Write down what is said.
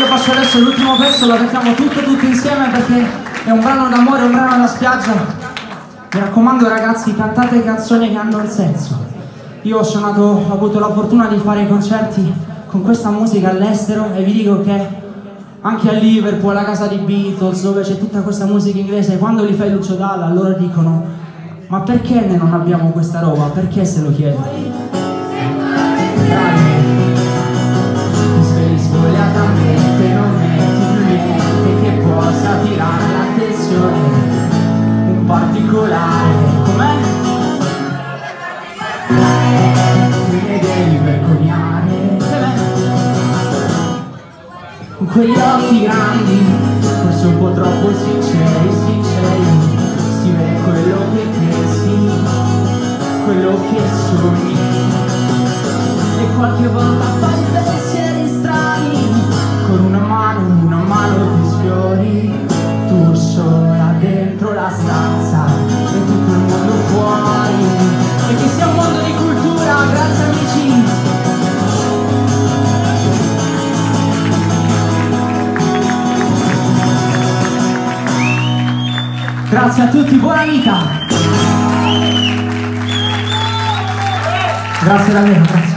io faccio adesso l'ultimo pezzo, lo cantiamo tutti insieme perché è un brano d'amore, un brano da spiaggia. Mi raccomando ragazzi, cantate canzoni che hanno un senso. Io ho avuto la fortuna di fare i concerti con questa musica all'estero e vi dico che anche a Liverpool, alla casa di Beatles, dove c'è tutta questa musica inglese, quando li fai Lucio Dalla, loro dicono: ma perché noi non abbiamo questa roba? Perché se lo chiedi? Ti svegli spogliatamente, non metti più niente che possa attirare l'attenzione. Un particolare, com'è? Te ne devi vergognare. Con quegli occhi grandi, forse un po' troppo sinceri, si vede quello che pensi, quello che sogni, e qualche volta fai pensieri strani, con una mano ti sfiori, tu sola dentro la stanza e tutto il mondo fuori, e che sia un mondo di cultura, grazie amici. Grazie a tutti, buona vita! Grazie davvero, grazie.